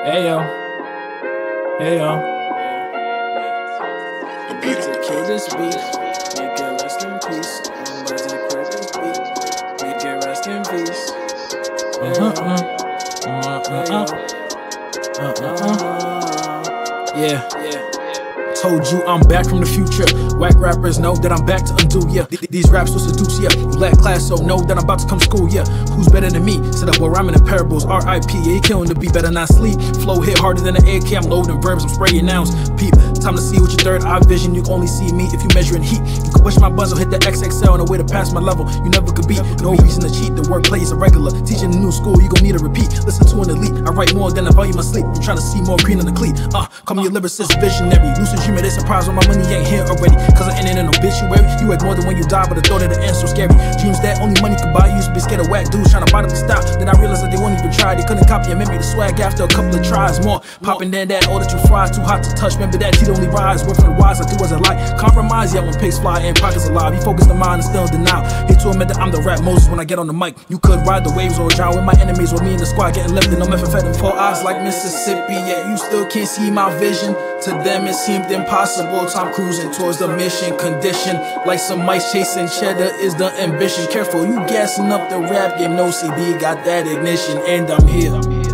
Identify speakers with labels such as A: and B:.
A: Hey yo, hey yo.
B: About to kill this beat, make it rest in peace. I'm about to kill this beat, make it rest in peace.
A: Yeah. Told you I'm back from the future. Whack rappers know that I'm back to undo, yeah. These raps will seduce, yeah. You lack class, so know that I'm about to come school, yeah. Who's better than me? Said up while rhyming in parables, R.I.P. Yeah, you killing the beat, better not sleep. Flow hit harder than an AK, I'm loading verbs, I'm spraying nouns. Peep, time to see with your third eye vision. You can only see me if you measure in heat. You can push my buzzer, hit the XXL in a way to pass my level. You never could beat, no reason to cheat. The wordplay is irregular. Teaching a new school, you gon' need a repeat. Listen to an elite, I write more than I value my sleep. I'm trying to see more green on the cleat. Call me a lyricist visionary. Lucid dreamer, they surprised when my money ain't here already. Cause I ain't in an obituary. You had more than when you die, but the thought of the end so scary. Dreams that only money could buy. You used to be scared of whack dudes trying to bite up the style. Then I realized that they won't even try. They couldn't copy and mimic the swag after a couple of tries. More popping than that, all that you fry. Too hot to touch, remember that teeth only rise. Work for the wise, I do as I like. Compromise, yeah, when pigs fly and pockets alive. You focus the mind and still in denial. Hate to admit that I'm the rap Moses when I get on the mic. You could ride the waves or drown with my enemies or me in the squad getting lifted. No methamphetamine, 4 eyes like Mississippi. Yeah, you still can't see my vision. To them it seemed impossible. Time cruising towards the mission. Condition like some mice chasing cheddar is the ambition. Careful, you gassing up the rap game. No CD got that ignition, and I'm here.